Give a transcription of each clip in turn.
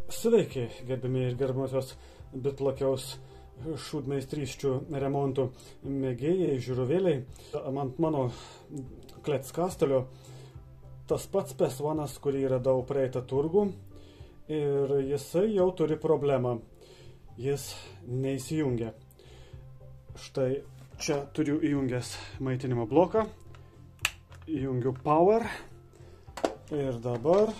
Sveiki, gerbimi ir gerbiamosios bitlakiaus šūdmeistrysčių remontų mėgėjai, žiūrovėliai. Ant mano kletskastelio tas pats PS1, kurį radau praeitą turgų, ir jisai jau turi problemą. Jis neįsijungia. Štai čia turiu įjungęs maitinimo bloką, įjungiu power ir dabar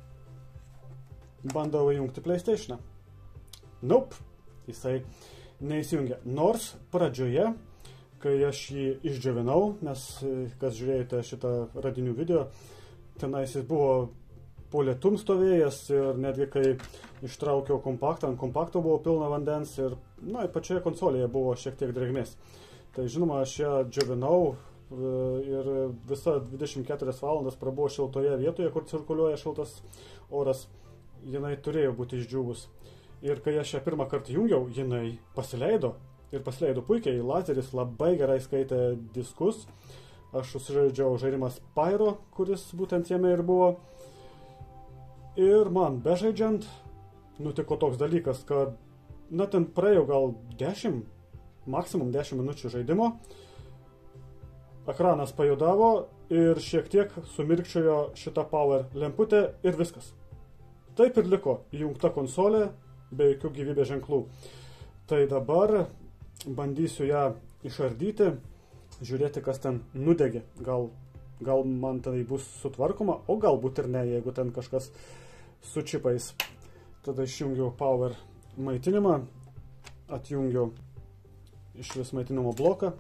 bandau įjungti PlayStation. Nope, jisai neįsijungia. Nors pradžioje, kai aš jį išdžiovinau, nes kas žiūrėjote šitą radinių video, tenais jis buvo po lietum stovėjęs ir netgi kai ištraukiau kompaktą, ant kompakto buvo pilna vandens ir pačioje konsolėje buvo šiek tiek drėgmės. Tai žinoma, aš ją džiovinau ir visa 24 valandas prabuvo šiltoje vietoje, kur cirkuliuoja šiltas oras. Jinai turėjo būti išdžiūvus. Ir kai aš ją pirmą kartą jungiau, jinai pasileido. Ir pasileido puikiai. Lazeris labai gerai skaitė diskus. Aš susižaidžiau žaidimas Pyro, kuris būtent jame ir buvo. Ir man bežaidžiant nutiko toks dalykas, kad ten praėjo gal 10, maksimum 10 minučių žaidimo. Ekranas pajudavo ir šiek tiek sumirkčiojo šitą power lemputę ir viskas. Taip ir liko įjungta konsolė be jokių gyvybės ženklų. Tai dabar bandysiu ją išardyti, žiūrėti, kas ten nudegė. Gal man tai bus sutvarkoma, o galbūt ir ne, jeigu ten kažkas su čipais. Tada išjungiu power maitinimą, atjungiu iš vis maitinimo bloką.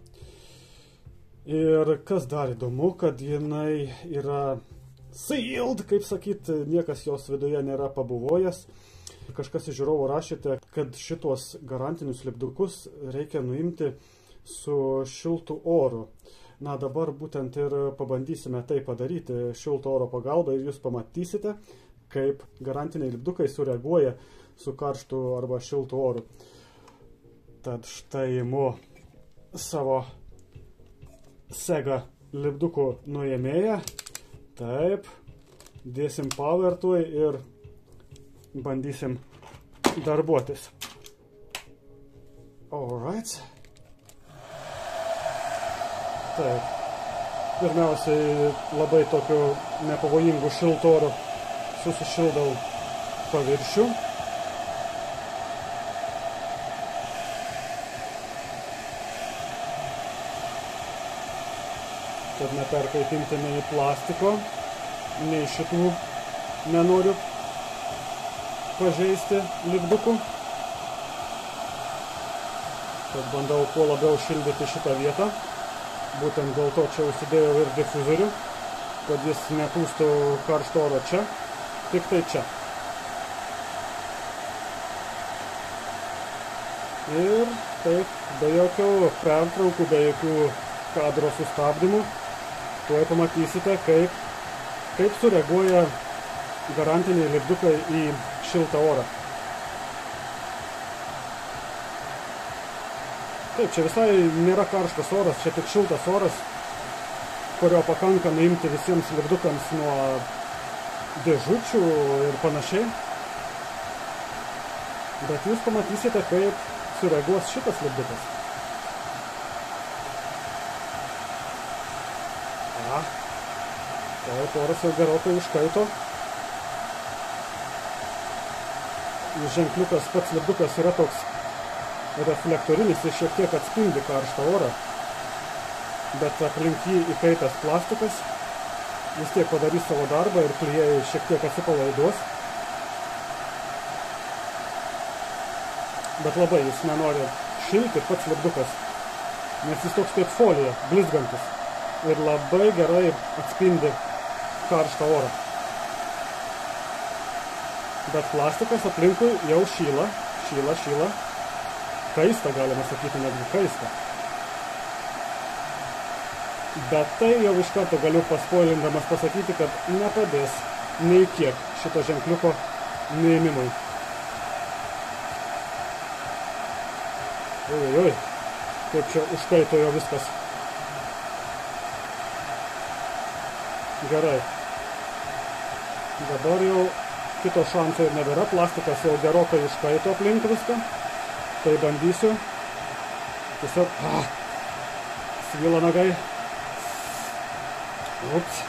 Ir kas dar įdomu, kad jinai yra sealed, kaip sakyt, niekas jos viduje nėra pabuvojęs. Kažkas iš žiūrovų rašėte, kad šitos garantinius lipdukus reikia nuimti su šiltu oru. Dabar būtent ir pabandysime tai padaryti šilto oro pagalba ir jūs pamatysite, kaip garantiniai lipdukai sureaguoja su karštu arba šiltu oru. Tad štai imu savo Sega lipdukų nuėmėją. Taip, dėsim power tuoj ir bandysim darbuotis. Alright. Taip. Pirmiausiai labai tokiu nepavojingu šiltu oru susišildau paviršių. Kad neperkaitinti nei plastiko, nei šitų nenoriu pažeisti lipdukų. Tad bandau kuo labiau šildyti šitą vietą. Būtent dėl to čia užsidėjau ir difuzorių, kad jis nepūstų karšto oro čia, tik tai čia. Ir taip, be jokių pertraukų, be jokių kadro sustabdymų, tuoj pamatysite, kaip sureaguoja garantiniai lipdukai į šiltą orą. Taip, čia visai nėra karštas oras, čia tik šiltas oras, kurio pakanka nuimti visiems lipdukams nuo dėžučių ir panašiai. Bet jūs pamatysite, kaip sureaguos šitas lipdukas. Taip, oras jau gerokai užkaito. Ženkliukas, pats lipdukas yra toks reflektorinis, jis šiek tiek atspindi karštą orą, bet aplink jį įkaitęs plastikas vis tiek padarys savo darbą ir klijai šiek tiek atsipalaiduos. Bet labai jis nenori šilti pats lipdukas, nes jis toks kaip folija, blizgantis ir labai gerai atspindi karštą orą. Bet plastikas aplinkui jau šyla. Kaista, galima sakyti, netgi kaista. Bet tai jau iš karto galiu paspoilindamas pasakyti, kad nepadės nei kiek šito ženkliuko nuėmimui. Oi, kaip čia užkaito jo viskas. Gerai. Dabar jau kito šanso ir nebėra, plastikas jau gerokai iškaito aplink viską, tai bandysiu. Tiesiog, svyla nagai. Ups.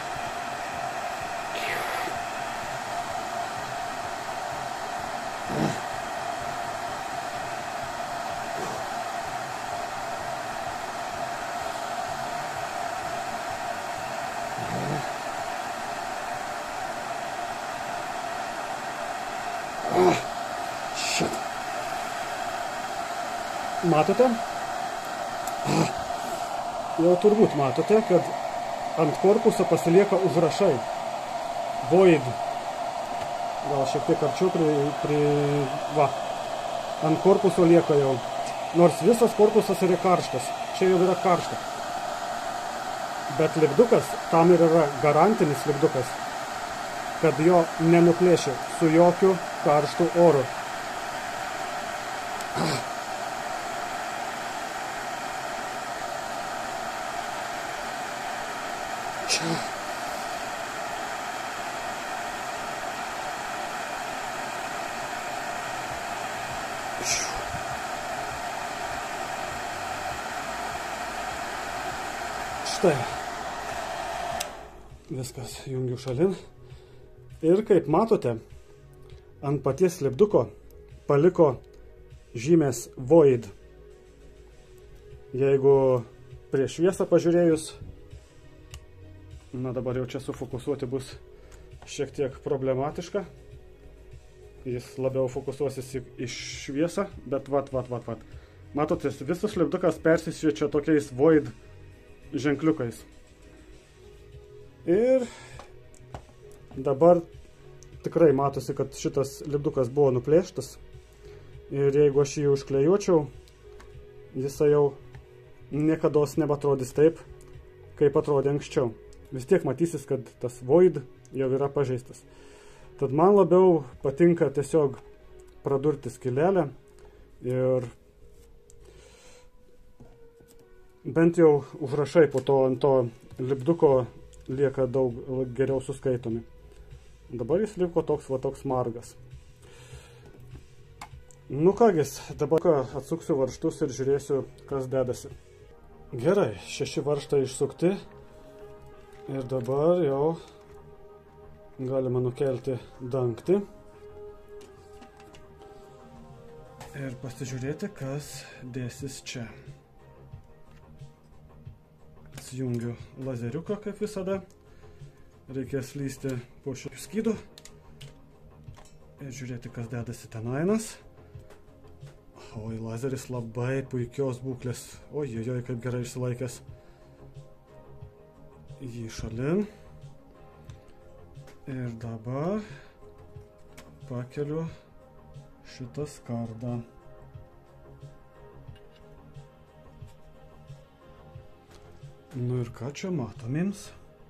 Matote? Jau turbūt matote, kad ant korpuso pasilieka užrašai. Void. Gal šiek tiek arčiau va. Ant korpuso lieka jau. Nors visas korpusas yra karštas. Čia jau yra karšta. Bet lipdukas, tam ir yra garantinis lipdukas, kad jo nenuplėšia su jokiu karštu oru. Štai. Viskas jungiu šalin. Ir kaip matote, ant paties lipduko paliko žymės Void. Jeigu prieš šviesą pažiūrėjus, na dabar jau čia sufokusuoti bus šiek tiek problematiška. Jis labiau fokusuosis į šviesą, bet vat. Matote, visas lipdukas persisviečia tokiais Void ženkliukais. Ir dabar tikrai matosi, kad šitas lipdukas buvo nuplėštas. Ir jeigu aš jį užklijuočiau, jisai jau niekados nebeatrodys taip, kaip atrodė anksčiau. Vis tiek matysis, kad tas Void jau yra pažeistas. Tad man labiau patinka tiesiog pradurti skylelę ir bent jau užrašai po to ant to lipduko lieka daug geriau suskaitomi. Dabar jis liko toks margas. Nu kągis, dabar atsuksiu varžtus ir žiūrėsiu, kas dedasi. Gerai, 6 varžtai išsukti. Ir dabar jau galima nukelti dangtį. Ir pasižiūrėti, kas dėsis čia. Atsijungiu lazeriuką, kaip visada. Reikės lysti po šių skydų. Ir žiūrėti, kas dedasi tenainas. Oi, lazeris labai puikios būklės. Ojojoj, kaip gerai išsilaikęs. Jį šalin. Ir dabar pakeliu šitą skardą. Nu ir ką čia matomiems?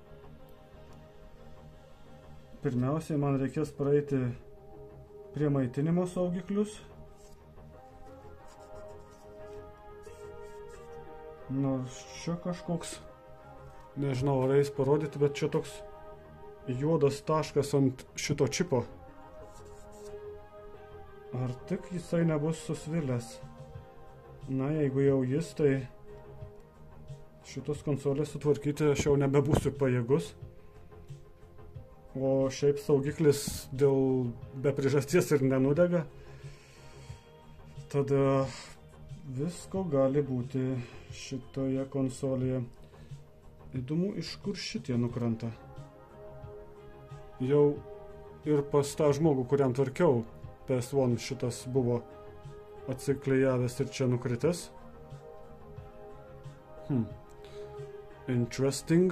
Pirmiausiai man reikės praeiti prie maitinimo saugiklius. Nors čia kažkoks, nežinau, ar eis parodyti, bet čia toks juodas taškas ant šito čipo. Ar tik jisai nebus susvilęs? Na, jeigu jau jis, tai šitos konsolės sutvarkyti aš jau nebebūsiu pajėgus. O šiaip saugiklis dėl be priežasties ir nenudega. Tada visko gali būti šitoje konsolėje. Įdomu, iš kur šitie nukrenta. Jau ir pas tą žmogų, kuriam tvarkiau, PS1 šitas buvo atsiklijavęs ir čia nukritęs. Interesting.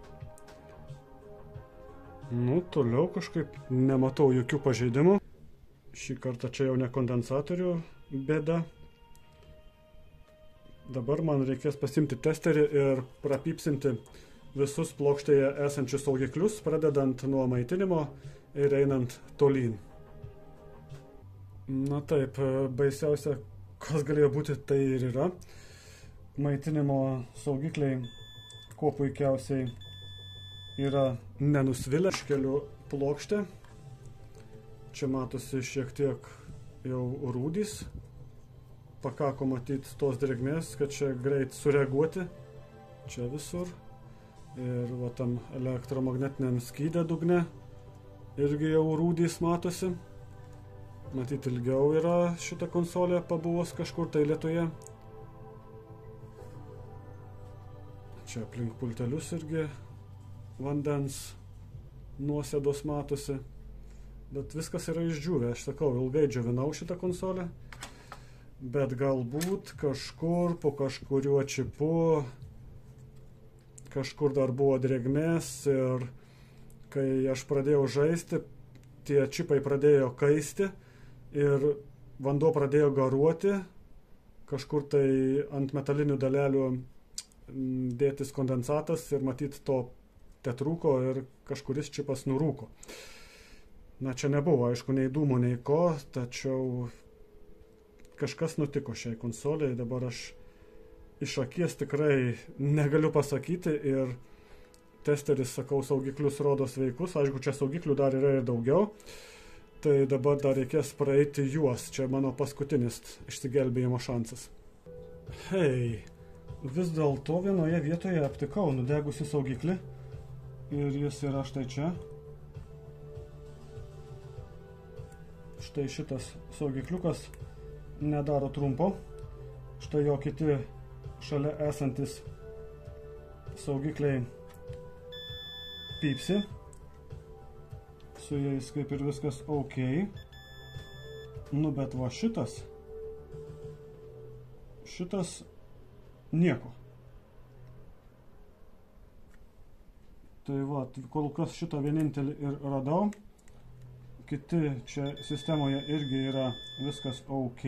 Nu, toliau kažkaip nematau jokių pažeidimų. Šį kartą čia jau ne kondensatorių bėda. Dabar man reikės pasimti testerį ir prapypsinti visus plokštėje esančius saugiklius, pradedant nuo maitinimo ir einant tolyn. Na taip, baisiausia, kas galėjo būti, tai ir yra. Maitinimo saugikliai, kuo puikiausiai yra nenusvilę. Iškeliu plokštę Čia matosi šiek tiek jau rūdys. Pakako matyti tos drėgmės, kad čia greit sureaguoti. Čia visur. Ir va tam elektromagnetiniam skyde dugne irgi jau rūdys matosi. Matyti ilgiau yra šita konsolė pabuvus kažkur tai lietuje. Čia aplink pultelius irgi vandens nuosėdos matosi. Bet viskas yra išdžiūvę. Aš sakau, ilgai džiovinau šitą konsolę. Bet galbūt kažkur po kažkuriuo čipu kažkur dar buvo drėgmės ir kai aš pradėjau žaisti, tie čipai pradėjo kaisti ir vanduo pradėjo garuoti, kažkur tai ant metalinių dalelių dėtis kondensatas ir matyti to tetrūko ir kažkuris čipas nurūko. Na, čia nebuvo, aišku, nei dūmų, nei ko, tačiau kažkas nutiko šiai konsoliai, dabar aš iš akies tikrai negaliu pasakyti ir testeris, sakau, saugiklius rodo sveikus, aišku, čia saugiklių dar yra ir daugiau, tai dabar dar reikės praeiti juos, čia mano paskutinis išsigelbėjimo šansas. Hei, vis dėlto vienoje vietoje aptikau nudegusi saugiklį ir jis yra štai čia. Štai šitas saugikliukas nedaro trumpo, štai jo kiti šalia esantis saugikliai pypsi, su jais kaip ir viskas ok, nu bet va šitas nieko. Tai va, kol kas šitą vienintelį ir radau, kiti čia sistemoje irgi yra viskas ok.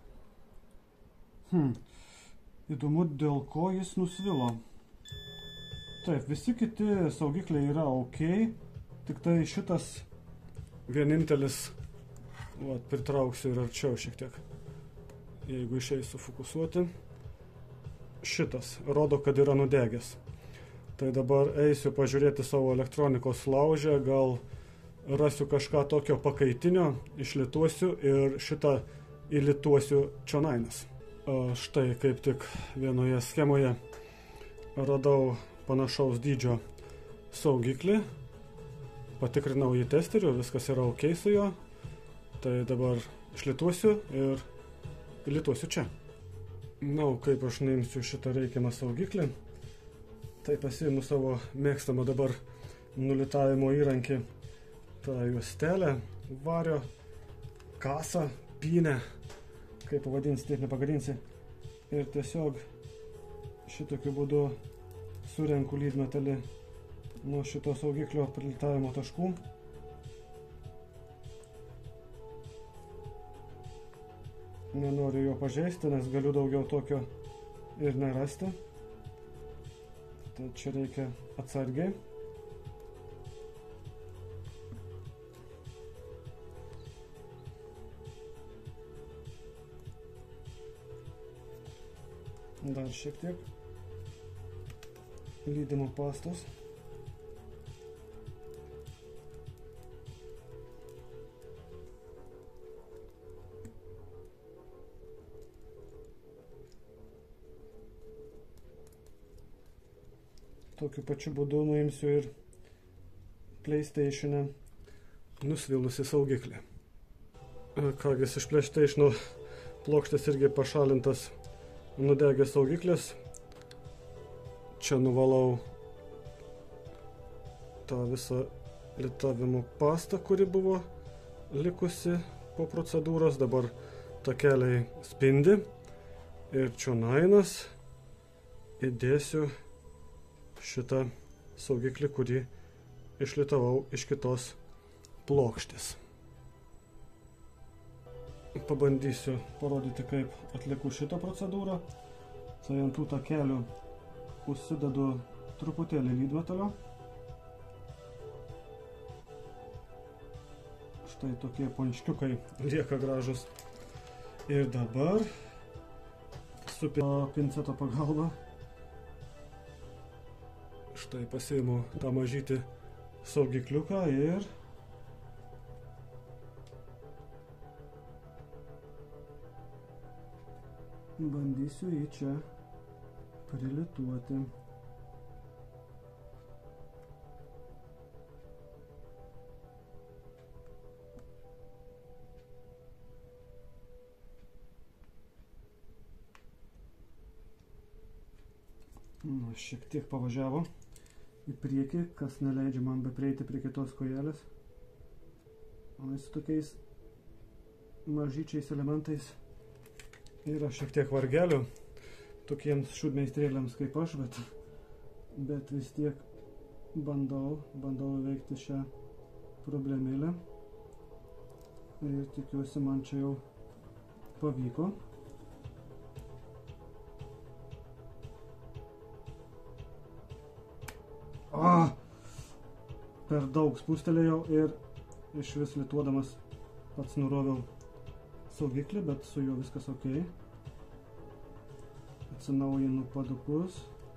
Įdomu, dėl ko jis nusvilo. Taip, visi kiti saugikliai yra ok, tik tai šitas vienintelis, va, pritrauksiu ir arčiau šiek tiek, jeigu išeis sufokusuoti. Šitas rodo, kad yra nudegęs. Tai dabar eisiu pažiūrėti savo elektronikos laužę, gal rasiu kažką tokio pakaitinio, išlituosiu ir šitą įlituosiu čionainas. Štai kaip tik vienoje schemoje radau panašaus dydžio saugiklį, patikrinau jį testeriu, viskas yra ok su juo, tai dabar išlituosiu ir įlituosiu čia. Na, kaip aš nuimsiu šitą reikiamą saugiklį, tai pasiimu savo mėgstamą dabar nulitavimo įrankį, tą juostelę, vario, kasą, pynę, kaip pavadinsi, taip nepagadinsi. Ir tiesiog šitokiu būdu surenku lydmetalį nuo šito saugiklio prilitavimo taškų. Nenoriu jo pažeisti, nes galiu daugiau tokio ir nerasti. Tai čia reikia atsargiai. Dar šiek tiek lydimo pastos. Tokiu pačiu būdu nuimsiu ir PlayStation'e nusvilusi saugiklį. Kągis iš PlayStation'o plokštės irgi pašalintas nudegęs saugiklis. Čia nuvalau tą visą litavimo pastą, kuri buvo likusi po procedūros. Dabar takeliai spindi ir čionainas įdėsiu šitą saugiklį, kurį išlitavau iš kitos plokštės. Pabandysiu parodyti, kaip atliku šitą procedūrą. Tai ant tų takelių užsidedu truputėlį lydmetalio. Štai tokie pončkiukai lieka gražus. Ir dabar su pinceto pagalba štai pasiimu tą mažytį saugikliuką ir Bandysiu jį čia prilituoti. Šiek tiek pavažiavo į priekį, kas neleidžia man beprieiti prie kitos kojelės. O su tokiais mažyčiais elementais yra šiek tiek vargelių tokiems šūdmeistrėliams kaip aš, bet vis tiek bandau įveikti šią problemėlę ir tikiuosi man čia jau pavyko. Per daug spūstelėjau ir iš vis lituodamas pats nuroviau saugiklį, bet su juo viskas ok. Atsinaujinu padukus.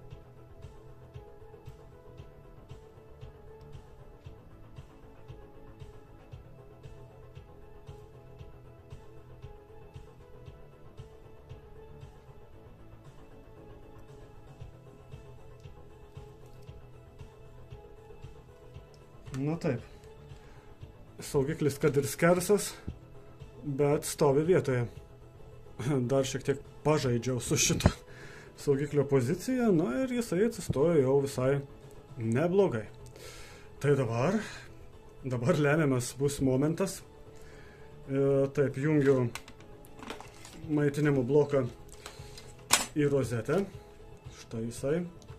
Na taip, saugiklis kad ir skersas, bet stovi vietoje. Dar šiek tiek pažaidžiau su šito saugiklio pozicija, na ir jisai atsistojo jau visai neblogai. Tai dabar lemiamas bus momentas. Taip, jungiu maitinimo bloką į rozetę. Štai jisai.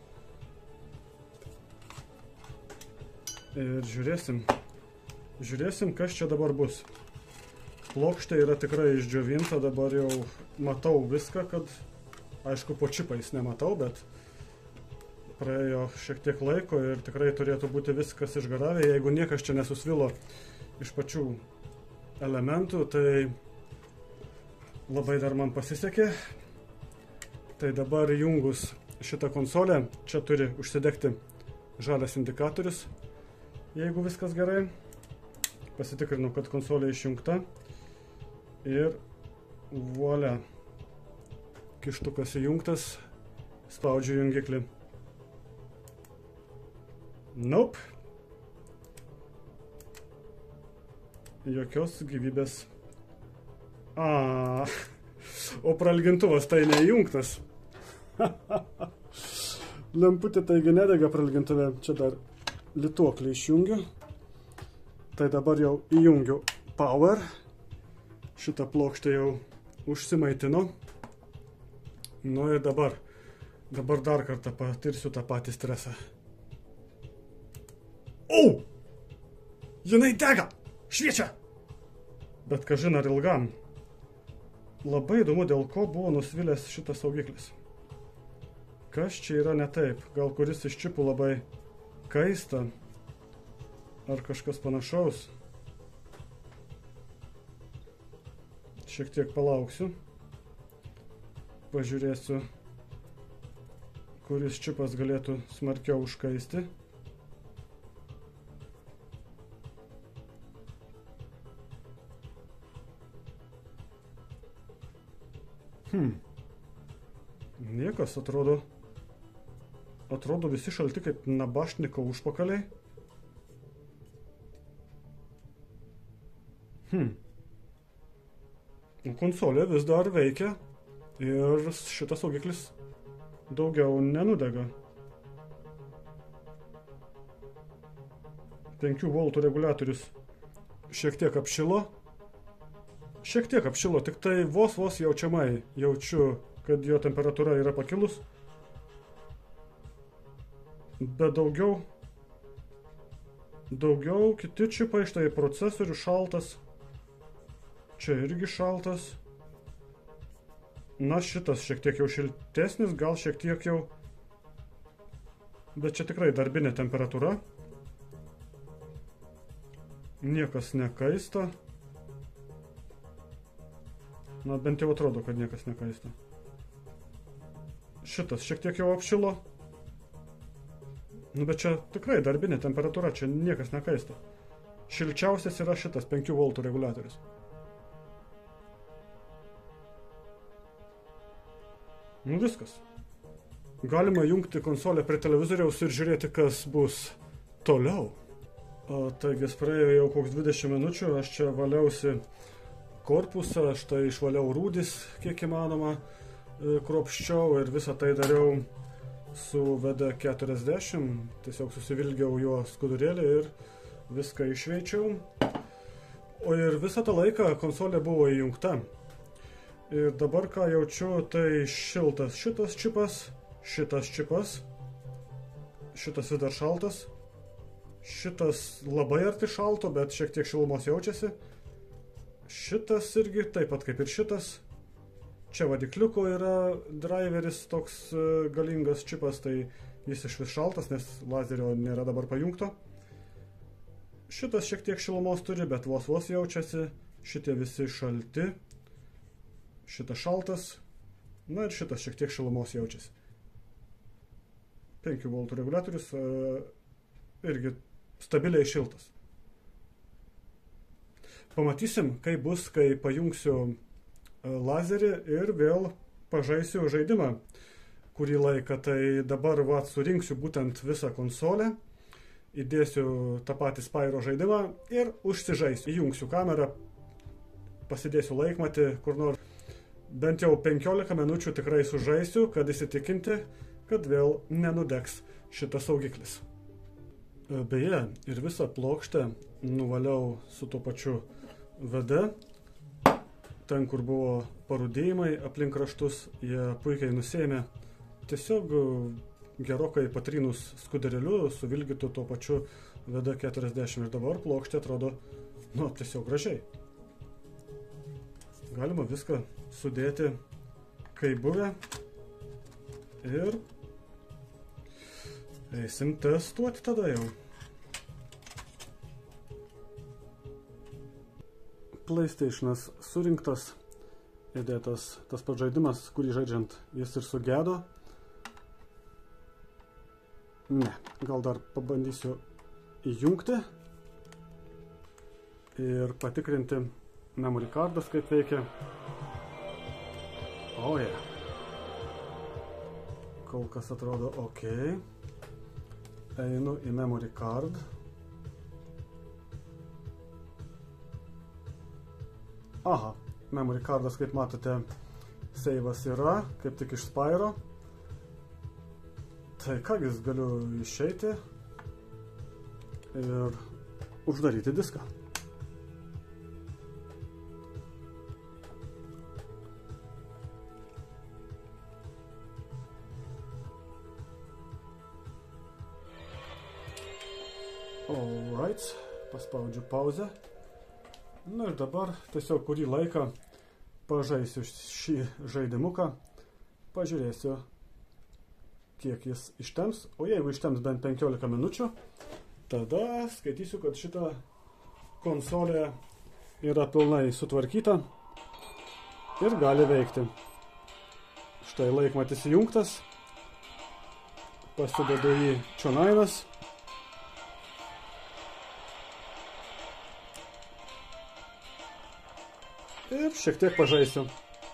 Ir žiūrėsim, kas čia dabar bus. Plokštė yra tikrai išdžiovinta, dabar jau matau viską, kad, aišku, po čipais nematau, bet praėjo šiek tiek laiko ir tikrai turėtų būti viskas išgaravę. Jeigu niekas čia nesusvilo iš pačių elementų, tai labai dar man pasisekė. Tai dabar jungus šitą konsolę, čia turi užsidegti žalias indikatorius. Jeigu viskas gerai, pasitikrinu, kad konsolė išjungta ir volia, kištukas įjungtas, spaudžiu jungiklį. Nope. Jokios gyvybės. O prailgintuvas tai neįjungtas. Lemputė taigi nedega prailgintuvė, čia dar lituoklį išjungiu. Tai dabar jau įjungiu power. Šitą plokštę jau užsimaitino. Nu ir dabar dar kartą patirsiu tą patį stresą. Jinai dega! Šviečia! Bet kažin ar ilgam. Labai įdomu, dėl ko buvo nusvilęs šitas saugiklis. Kas čia yra ne taip? Gal kuris iš čipų labai kaista, ar kažkas panašaus. Šiek tiek palauksiu. Pažiūrėsiu, kuris čipas galėtų smarkiau užkaisti. Niekas atrodo visi šalti kaip nabašniko užpakaliai. Konsolė vis dar veikia ir šitas saugiklis daugiau nenudega. 5 voltų reguliatorius šiek tiek apšilo. Tik tai vos jaučiamai jaučiu, kad jo temperatūra yra pakilus. Bet daugiau kiti čipai, štai procesorius šaltas, čia irgi šaltas. Na, šitas šiek tiek jau šiltesnis, gal šiek tiek jau, bet čia tikrai darbinė temperatūra. Niekas nekaista. Na, bent jau atrodo, kad niekas nekaista. Šitas šiek tiek jau apšilo. Nu, bet čia tikrai darbinė temperatūra, čia niekas nekaista. Šilčiausias yra šitas 5 voltų reguliatorius. Nu viskas. Galima jungti konsolę prie televizoriaus ir žiūrėti, kas bus toliau. Taigi praėjo jau koks 20 minučių, aš čia valiausi korpusą, štai išvaliau rūdis kiek įmanoma kruopščiau ir visą tai dariau su VD40, tiesiog susivilgiau jo skudurėlį ir viską išveičiau. O ir visą tą laiką konsolė buvo įjungta. Ir dabar ką jaučiu, tai šiltas šitas čipas, šitas čipas, šitas vis dar šaltas, šitas labai arti šalto, bet šiek tiek šilumos jaučiasi. Šitas irgi taip pat kaip ir šitas. Čia vadikliuko yra driveris toks galingas čipas, tai jis iš vis šaltas, nes lazerio nėra dabar pajungto. Šitas šiek tiek šilumos turi, bet vos jaučiasi. Šitie visi šalti. Šitas šaltas. Na ir šitas šiek tiek šilumos jaučiasi. 5 voltų reguliatorius irgi stabiliai šiltas. Pamatysim, kaip bus, kai pajungsiu lazerį ir vėl pažaisiu žaidimą kurį laiką. Tai dabar surinksiu būtent visą konsolę, įdėsiu tą patį Spyro žaidimą ir užsižaisiu. Įjungsiu kamerą, pasidėsiu laikmatį, kur nors bent jau 15 minučių tikrai sužaisiu, kad įsitikinti, kad vėl nenudegs šitas saugiklis. Beje, ir visą plokštę nuvaliau su tuo pačiu VD. Ten, kur buvo parūdėjimai aplink kraštus, jie puikiai nusėmė. Tiesiog gerokai patrynus skudurėliu, suvilgytų tuo pačiu VD40 ir dabar plokštė atrodo, tiesiog gražiai. Galima viską sudėti kaip buvę ir eisim testuoti tada jau. PlayStation'as surinktas, įdėtas tas pats žaidimas, kurį žaidžiant jis ir sugedo. Ne, gal dar pabandysiu įjungti ir patikrinti memory cardas, kaip veikia. Kol kas atrodo ok. Einu į memory card. Aha, memory cardas, kaip matote, save'as yra, kaip tik iš Spyro. Tai kągis, galiu išeiti ir uždaryti diską. Alright, paspaudžiu pauzę. Na ir dabar tiesiog kurį laiką pažaisiu šį žaidimuką, pažiūrėsiu, kiek jis ištems, o jeigu ištems bent 15 minučių, tada skaitysiu, kad šita konsolė yra pilnai sutvarkyta ir gali veikti. Štai laikmatis įjungtas, pasidedu jį čionainas. Ir šiek tiek pažaisiu.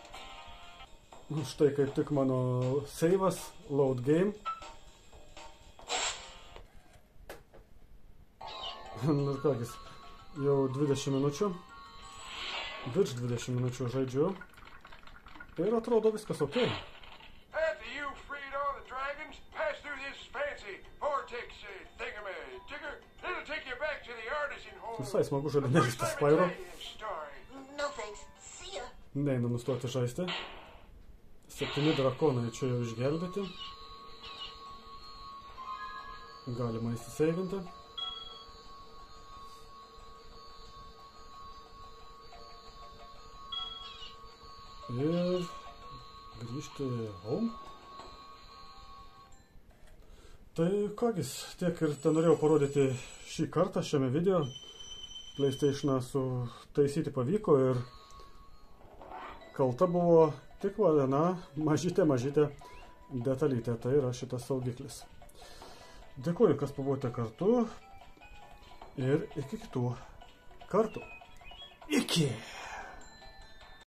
Štai kaip tik mano save'as, load game. Ir kągis, jau 20 minučių, virš 20 minučių žaidžiu ir atrodo viskas ok. Visai smagu žaidimėlis tas Spyro. Neina nustoti žaisti. 7 drakonai čia jau išgelbėti. Galima įsiseivinti. Ir grįžti home. Tai kągis, tiek ir norėjau parodyti šį kartą šiame video. PlayStation'ą sutaisyti pavyko ir kalta buvo tik viena mažytė detalytė, tai yra šitas saugiklis. Dėkuoju, kas pabuvote kartu ir iki kitų kartų. Iki!